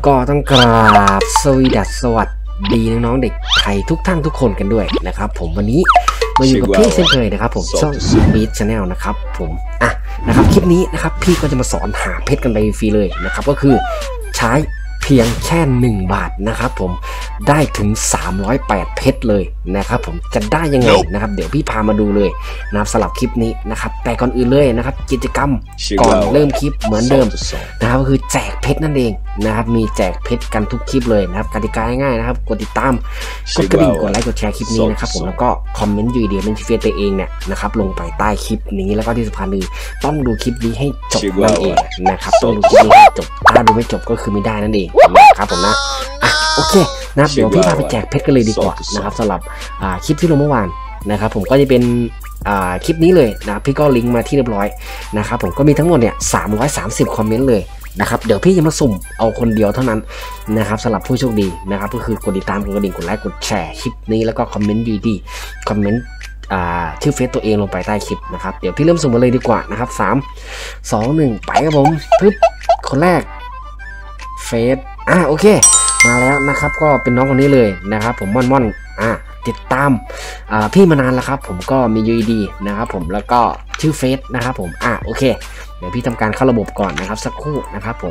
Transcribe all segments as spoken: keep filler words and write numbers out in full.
ก็ต้องกราบสวีดัสสวัสดีน้องๆเด็กไทยทุกท่านทุกคนกันด้วยนะครับผมวันนี้มาอยู่กับพี่เช่นเคยนะครับผมช่องบีทชาแนลนะครับผมอ่ะนะครับคลิปนี้นะครับพี่ก็จะมาสอนหาเพชรกันไปฟรีเลยนะครับก็คือใช้เพียงแค่หนึ่งบาทนะครับผมได้ถึงสามร้อยแปดเพชรเลยนะครับผมจะได้ยังไงนะครับเดี๋ยวพี่พามาดูเลยนะครับสำหรับคลิปนี้นะครับแต่ก่อนอื่นเลยนะครับกิจกรรมก่อนเริ่มคลิปเหมือนเดิมนะครับก็คือแจกเพชรนั่นเองนะครับมีแจกเพชรกันทุกคลิปเลยนะครับกติกาง่ายๆนะครับกดติดตามกดกระดิ่งกดไลค์กดแชร์คลิปนี้นะครับผมแล้วก็คอมเมนต์ยูดีเป็นเฟซตัวเองเนี่ยนะครับลงไปใต้คลิปนี้แล้วก็ที่สำคัญคือต้องดูคลิปนี้ให้จบนั่นเองนะครับต้องดูคลิปนี้ให้จบถ้าดูไม่จบก็คือไม่ได้นั่นเองนะครับผมนะอ่ะโอเคนะครับเดี๋ยวพี่พาไปแจกเพชรกันเลยดีกว่านะครับสำหรับอ่าคลิปที่ลงเมื่อวานนะครับผมก็จะเป็นอ่าคลิปนี้เลยนะพี่ก็ลิงก์มาที่เรียบร้อยนะครับผมก็มีทั้งหมดเนี่ยสามร้อยสามสิบคอมเมนต์เลยนะครับเดี๋ยวพี่จะมาสุ่มเอาคนเดียวเท่านั้นนะครับสำหรับผู้โชคดีนะครับก็คือกดติดตามกดกระดิ่งกดไลค์กดแชร์คลิปนี้แล้วก็คอมเมนต์ดีๆคอมเมนต์อ่าชื่อเฟซตัวเองลงไปใต้คลิปนะครับเดี๋ยวพี่เริ่มสุ่มมาเลยดีกว่านะครับสาม สอง หนึ่งไปครับผมปึ๊บคนแรกเฟซอ่ะโอเคมาแล้วนะครับก็เป็นน้องคนนี้เลยนะครับผมม่อนม่อนอ่ะติดตามอ่าพี่มานานแล้วครับผมก็มี ยู ดี นะครับผมแล้วก็ชื่อเฟซนะครับผมอ่ะโอเคเดี๋ยวพี่ทำการเข้าระบบก่อนนะครับสักครู่นะครับผม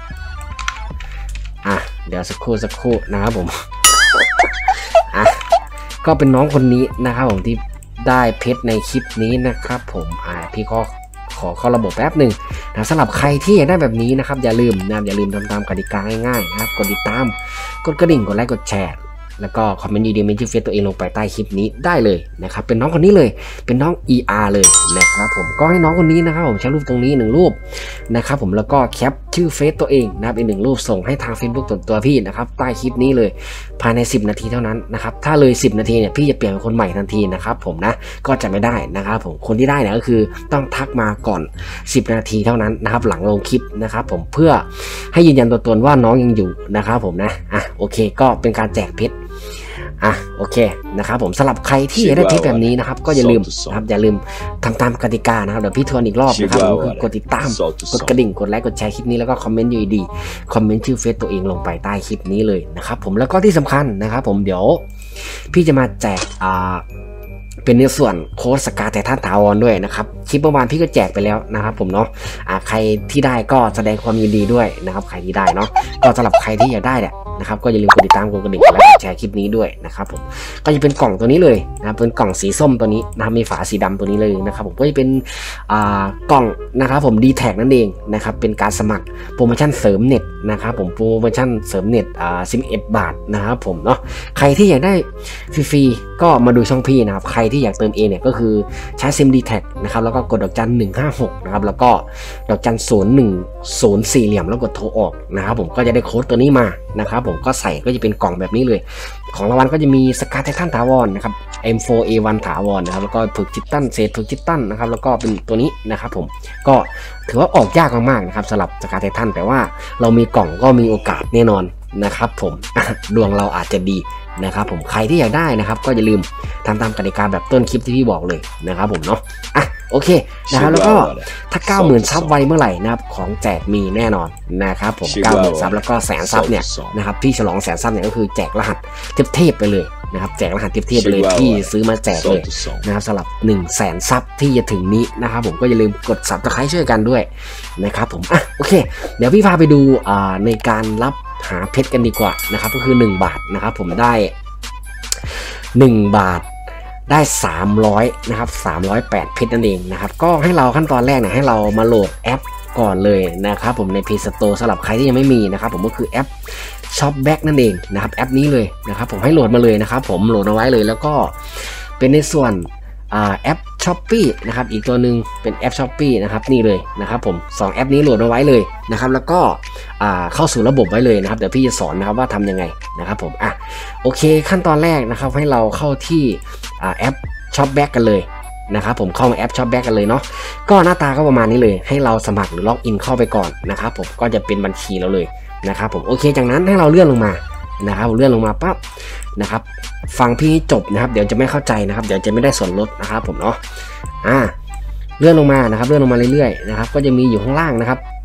อ่ะเดี๋ยวสักครู่สักครู่นะครับผมอ่ะก็เป็นน้องคนนี้นะครับผมที่ได้เพชรในคลิปนี้นะครับผมอ่าพี่ก็ขอเข้าระบบแป๊บหนึ่งนะสำหรับใครที่อยากได้แบบนี้นะครับอย่าลืมนะอย่าลืมทำตามกติกาง่ายๆนะครับกดติดตามกดกระดิ่งกดไลค์กดแชร์แล้วก็คอมเมนต์ยูดีเมนชื่อเฟซตัวเองลงไปใต้คลิปนี้ได้เลยนะครับเป็นน้องคนนี้เลยเป็นน้อง อี อาร์ เลยนะครับผมก็ให้น้องคนนี้นะครับผมใช้รูปตรงนี้หนึ่งรูปนะครับผมแล้วก็แคปชื่อเฟซตัวเองนะครับอีกหนึ่งรูปส่งให้ทาง Facebook ส่วนตัวพี่นะครับใต้คลิปนี้เลยภายในสิบนาทีเท่านั้นนะครับถ้าเลยสิบนาทีเนี่ยพี่จะเปลี่ยนเป็นคนใหม่ทันทีนะครับผมนะก็จะไม่ได้นะครับผมคนที่ได้เนี่ยก็คือต้องทักมาก่อนสิบนาทีเท่านั้นนะครับหลังลงคลิปนะครับผมเพื่อให้ยืนยันตัวตนว่าน้องยังอยู่นะครับผมนะอ่ะโอเคก็เป็นการแจกเพชรอ่ะโอเคนะครับผมสำหรับใครที่อยากได้เพชรแบบนี้นะครับก็อย่าลืมนะครับอย่าลืมทำตามกติกานะครับเดี๋ยวพี่ทวนอีกรอบนะครับก็คือกดติดตามกดกระดิ่งกดไลค์กดแชร์คลิปนี้แล้วก็คอมเมนต์ยูดีคอมเมนต์ชื่อเฟซตัวเองลงไปใต้คลิปนี้เลยนะครับผมแล้วก็ที่สำคัญนะครับผมเดี๋ยวพี่จะมาแจกอ่าเป็นในส่วนโค้ดสกาแต่ท่านถาวรด้วยนะครับคลิปเมื่อวานพี่ก็แจกไปแล้วนะครับผมเนาะอ่าใครที่ได้ก็แสดงความยินดีด้วยนะครับใครที่ได้เนาะก็สำหรับใครที่อยากได้เนี่ยนะครับก็อย่าลืมกดติดตามกดกระดิ่งและกดแชร์คลิปนี้ด้วยนะครับผมก็จะเป็นกล่องตัวนี้เลยนะครับเป็นกล่องสีส้มตัวนี้นะครับมีฝาสีดำตัวนี้เลยนะครับผมก็จะเป็นอ่ากล่องนะครับผม ดี แท็ก นั่นเองนะครับเป็นการสมัครโปรโมชั่นเสริมเน็ตนะครับผมโปรโมชั่นเสริมเน็ตอ่าสิบเอ็ดบาทนะครับผมเนาะใครที่อยากได้ฟรีๆก็มาดูช่องพี่นะครับใครที่อยากเติมเองเนี่ยก็คือใช้ซิม ดี แท็ก นะครับแล้วก็กดดอกจันหนึ่งห้าหกนะครับแล้วก็ดอกจันศูนย์หนึ่งศูนย์สี่เหลี่ยมแล้วกดโทรออกนะครับผมก็จะได้โค้ดตัวนี้มานะครับผมก็ใส่ก็จะเป็นกล่องแบบนี้เลยของรางวัลก็จะมีสกาไททันถาวรนะครับ เอ็ม โฟร์ เอ วัน ถาวรนะครับแล้วก็ฝึกจิตตันเศษฝึกจิตตันนะครับแล้วก็เป็นตัวนี้นะครับผมก็ถือว่าออกยากมากๆนะครับสำหรับสกาไททันแต่ว่าเรามีกล่องก็มีโอกาสแน่นอนนะครับผมดวงเราอาจจะดีนะครับผมใครที่อยากได้นะครับก็อย่าลืมทำตามกติกาแบบต้นคลิปที่พี่บอกเลยนะครับผมเนาะอ่ะโอเคนะครับแล้วก็ถ้า เก้าหมื่น ซับไวเมื่อไหร่นะครับของแจกมีแน่นอนนะครับผม เก้าหมื่น ซับแล้วก็แสนซับเนี่ยนะครับพี่ฉลองแสนซับเนี่ยก็คือแจกรหัสเทพๆไปเลยนะครับแจกรหัสเทพๆไปเลยที่ซื้อมาแจกเลยนะครับสำหรับหนึ่งแสนซับที่จะถึงนี้นะครับผมก็อย่าลืมกด ซับสไครบ์ ช่วยกันด้วยนะครับผมอ่ะโอเคเดี๋ยวพี่พาไปดูอ่าในการรับหาเพชรกันดีกว่านะครับก็คือหนึ่งบาทนะครับผมได้หนึ่งบาทได้สามร้อยนะครับสามร้อยแปดเพชรนั่นเองนะครับก็ให้เราขั้นตอนแรกเนี่ยให้เรามาโหลดแอปก่อนเลยนะครับผมใน Play Store สำหรับใครที่ยังไม่มีนะครับผมก็คือแอป Shopback นั่นเองนะครับแอปนี้เลยนะครับผมให้โหลดมาเลยนะครับผมโหลดเอาไว้เลยแล้วก็เป็นในส่วนแอป Shopee นะครับอีกตัวหนึ่งเป็นแอป Shopee นะครับนี่เลยนะครับผมสองแอปนี้โหลดเอาไว้เลยนะครับแล้วก็เข้าสู่ระบบไว้เลยนะครับเดี๋ยวพี่จะสอนนะครับว่าทำยังไงนะครับผมอ่ะโอเคขั้นตอนแรกนะครับให้เราเข้าที่แอป Shopback กันเลยนะครับผมเข้ามาแอป Shopback กันเลยเนาะก็หน้าตาก็ประมาณนี้เลยให้เราสมัครหรือล็อกอินเข้าไปก่อนนะครับผมก็จะเป็นบัญชีเราเลยนะครับผมโอเคจากนั้นให้เราเลื่อนลงมานะครับเลื่อนลงมาปั๊บนะครับฟังพี่จบนะครับเดี๋ยวจะไม่เข้าใจนะครับเดี๋ยวจะไม่ได้ส่วนลดนะครับผมเนาะอ่าเลื่อนลงมานะครับเลื่อนลงมาเรื่อยๆนะครับก็จะมีอยู่ข้างล่างนะครับ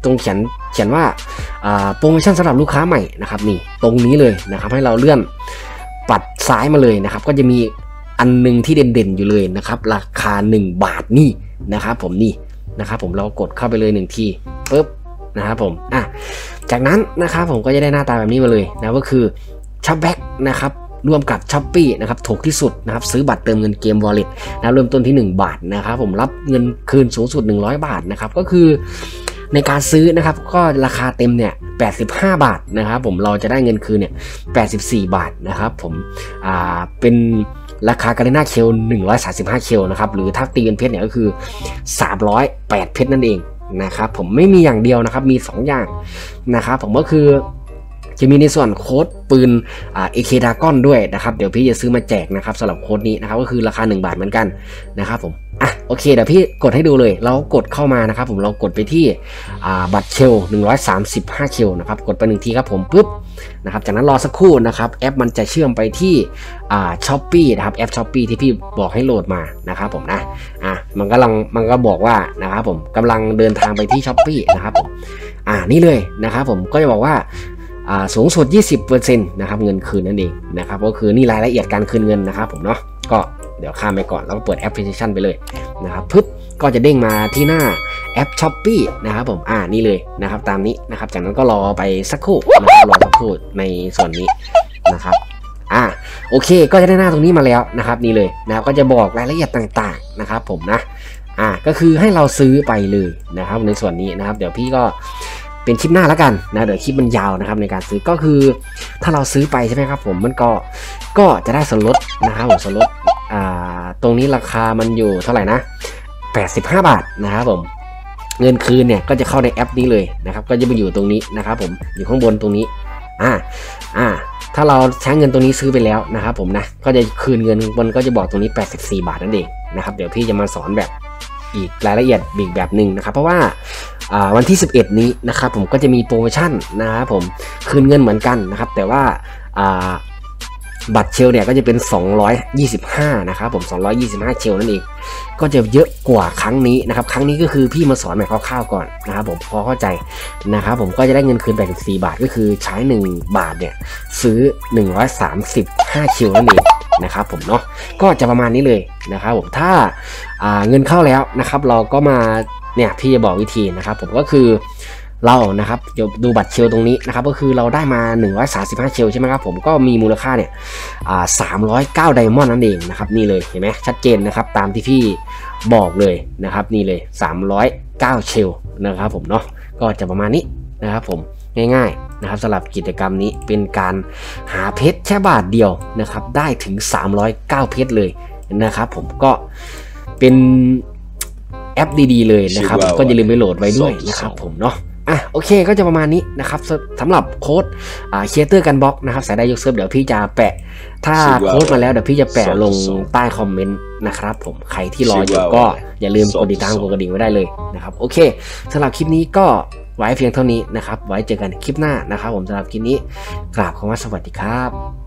ตรงเขียนเขียนว่าโปรโมชั่นสำหรับลูกค้าใหม่นะครับนี่ตรงนี้เลยนะครับให้เราเลื่อนปัดซ้ายมาเลยนะครับก็จะมีอันนึงที่เด่นๆอยู่เลยนะครับราคาหนึ่งบาทนี่นะครับผมนี่นะครับผมเรากดเข้าไปเลยหนึ่งทีปึ๊บนะครับผมอ่ะจากนั้นนะครับผมก็จะได้หน้าตาแบบนี้มาเลยนะก็คือช็อปแบ็กนะครับร่วมกับ Shopee นะครับถูกที่สุดนะครับซื้อบัตรเติมเงินเกม Wallet นะเริ่มต้นที่หนึ่งบาทนะครับผมรับเงินคืนสูงสุดหนึ่งร้อยบาทนะครับก็คือในการซื้อนะครับก็ราคาเต็มเนี่ยแปดสิบห้าบาทนะครับผมเราจะได้เงินคืนเนี่ยแปดสิบสี่บาทนะครับผมอ่าเป็นราคาการ์เรน่าเคลหนึ่งร้อยสามสิบห้าเคลนะครับหรือถ้าตีเป็นเพชรเนี่ยก็คือสามร้อยแปดเพชรนั่นเองนะครับผมไม่มีอย่างเดียวนะครับมีสองอย่างนะครับผมก็คือจะมีในส่วนโค้ดปืนอ่า เอ เค Dragon ด้วยนะครับเดี๋ยวพี่จะซื้อมาแจกนะครับสำหรับโค้ดนี้นะครับก็คือราคาหนึ่งบาทเหมือนกันนะครับผมอ่ะโอเคเดี๋ยวพี่กดให้ดูเลยเรากดเข้ามานะครับผมเรากดไปที่อ่าบัตรเชลหนึ่งร้อยสามสิบห้าเคลนะครับกดไปหนึ่งทีครับผมปุ๊บนะครับจากนั้นรอสักครู่นะครับแอปมันจะเชื่อมไปที่อ่า Shopee นะครับแอป Shopee ที่พี่บอกให้โหลดมานะครับผมนะอ่ะมันกำลังมันก็บอกว่านะครับผมกำลังเดินทางไปที่ Shopee นะครับผมอ่านี่เลยนะครับผมก็จะบอกว่าสูงสุด ยี่สิบเปอร์เซ็นต์ นะครับเงินคืนนั่นเองนะครับก็คือนี่รายละเอียดการคืนเงินนะครับผมเนาะก็เดี๋ยวข้ามไปก่อนแล้วก็เปิดแอปพลิเคชันไปเลยนะครับปึ๊บก็จะเด้งมาที่หน้าแอป Shopee นะครับผมอ่านี่เลยนะครับตามนี้นะครับจากนั้นก็รอไปสักครู่นะครับรอสักครู่ในส่วนนี้นะครับอ่าโอเคก็จะได้หน้าตรงนี้มาแล้วนะครับนี่เลยนะก็จะบอกรายละเอียดต่างๆนะครับผมนะอ่าก็คือให้เราซื้อไปเลยนะครับในส่วนนี้นะครับเดี๋ยวพี่ก็เป็นคลิปหน้าแล้วกันนะเดี๋ยวคลิปมันยาวนะครับในการซื้อก็คือถ้าเราซื้อไปใช่ไหมครับผมมันก็ก็จะได้ส่วนลดนะครับผมส่วนลดอ่าตรงนี้ราคามันอยู่เท่าไหร่นะแปดสิบห้าบาทนะครับผมเงินคืนเนี่ยก็จะเข้าในแอปนี้เลยนะครับก็จะไปอยู่ตรงนี้นะครับผมอยู่ข้างบนตรงนี้อ่าอ่าถ้าเราใช้เงินตรงนี้ซื้อไปแล้วนะครับผมนะก็จะคืนเงินบนก็จะบอกตรงนี้แปดสิบสี่บาทนั่นเองนะครับเดี๋ยวพี่จะมาสอนแบบอีกรายละเอียดอีกแบบหนึ่งนะครับเพราะว่าวันที่สิบเอ็ดนี้นะครับผมก็จะมีโปรโมชั่นนะครับผมคืนเงินเหมือนกันนะครับแต่ว่าบัตรเชลเนี่ยก็จะเป็นสองร้อยยี่สิบห้านะครับผมสองร้อยยี่สิบห้าเชลนั่นเองก็จะเยอะกว่าครั้งนี้นะครับครั้งนี้ก็คือพี่มาสอนแบบคร่าวๆก่อนนะครับผมพอเข้าใจนะครับผมก็จะได้เงินคืนแปดสิบสี่บาทก็คือใช้หนึ่งบาทเนี่ยซื้อหนึ่งร้อยสามสิบห้าเชลนั่นเองนะครับผมเนาะก็จะประมาณนี้เลยนะครับผมถ้าเงินเข้าแล้วนะครับเราก็มาเนี่ยพี่จะบอกวิธีนะครับผมก็คือเรานะครับเดี๋ยวดูบัตรเชลตรงนี้นะครับก็คือเราได้มาหนึ่งร้อยสามสิบห้าเชลใช่ไหมครับผมก็มีมูลค่าเนี่ยอ่าสามร้อยเก้าไดมอนด์นั่นเองนะครับนี่เลยเห็นไหมชัดเจนนะครับตามที่พี่บอกเลยนะครับนี่เลยสามร้อยเก้าเชลนะครับผมเนาะก็จะประมาณนี้นะครับผมง่ายๆนะครับสำหรับกิจกรรมนี้เป็นการหาเพชรแค่บาทเดียวนะครับได้ถึงสามร้อยเก้าเพชรเลยนะครับผมก็เป็นแอปดีๆเลยนะครับก็อย่าลืมไปโหลดไว้ด้วยนะครับผมเนาะอ่ะโอเคก็จะประมาณนี้นะครับสำหรับโค้ดอ่าเคียเตอร์กันบล็อกนะครับสายได้ยกเซิร์ฟเดี๋ยวพี่จะแปะถ้าโค้ดมาแล้วเดี๋ยวพี่จะแปะลงใต้คอมเมนต์นะครับผมใครที่รออยู่ก็อย่าลืมกดติดตามกดกระดิ่งไว้ได้เลยนะครับโอเคสำหรับคลิปนี้ก็ไว้เพียงเท่านี้นะครับไว้เจอกันคลิปหน้านะครับผมสำหรับคลิปนี้กราบคำว่าสวัสดีครับ